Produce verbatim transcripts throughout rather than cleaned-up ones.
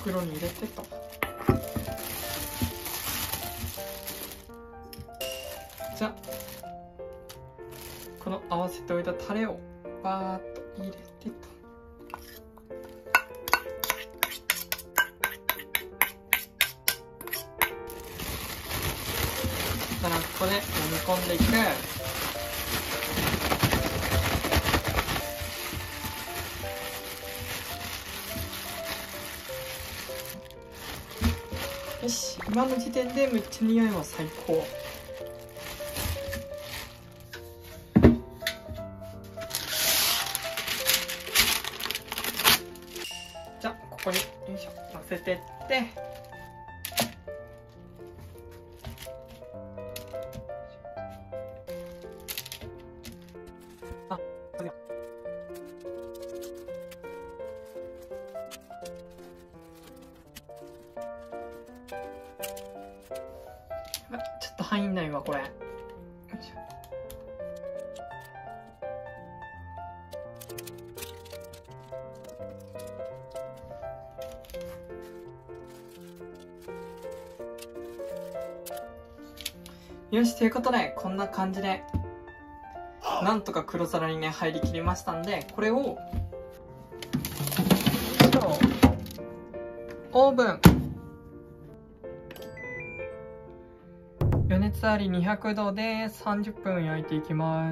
袋に入れてと。じゃあこの合わせておいたタレをバーッと入れてと。そしたらここで揉み込んでいく。よし、今の時点でめっちゃ匂いは最高。じゃあここによいしょ乗せてって、あ、ちょっと入んないわこれ。よいしょ。よし、ということでこんな感じでなんとか黒皿にね入りきりましたんで、これをオーブン予熱ありにひゃくどでさんじゅっぷん焼いていきます。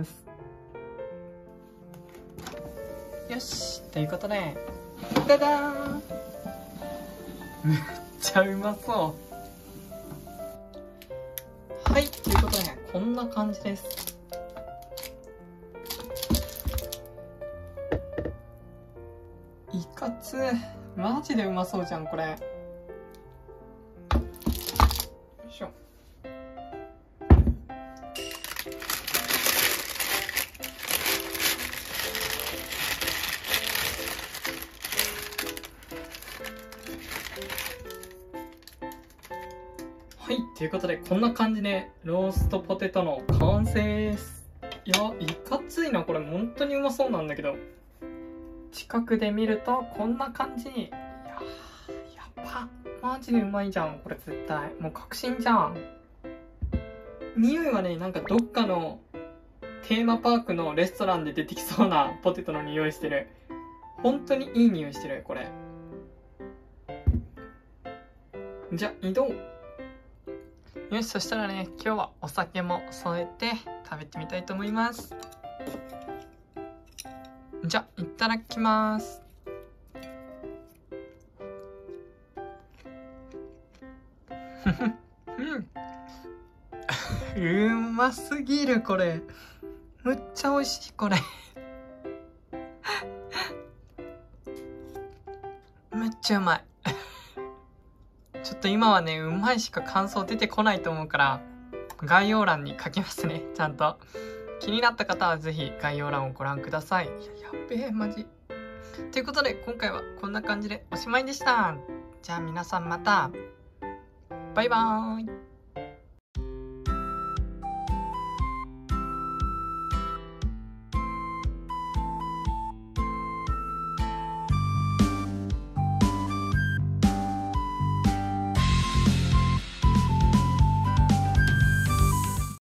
よし、ということでダダーンめっちゃうまそう。はい、ということでこんな感じです。いかつ、マジでうまそうじゃんこれ。よいしょ。はい、ということでこんな感じでローストポテトの完成です。いや、いかついなこれ。本当にうまそうなんだけど、近くで見るとこんな感じに。いやー、やっぱマジでうまいじゃんこれ。絶対もう確信じゃん。匂いはね、なんかどっかのテーマパークのレストランで出てきそうなポテトの匂いしてる。本当にいい匂いしてるこれ。じゃあ移動。よし、そしたらね、今日はお酒も添えて食べてみたいと思います。じゃあいただきます。うんうますぎるこれ。むっちゃ美味しいこれめっちゃうまいちょっと今はね、うまいしか感想出てこないと思うから概要欄に書きますね。ちゃんと気になった方はぜひ概要欄をご覧ください。いや、やっべえマジ。ということで今回はこんな感じでおしまいでした。じゃあ皆さんまたバイバーイ。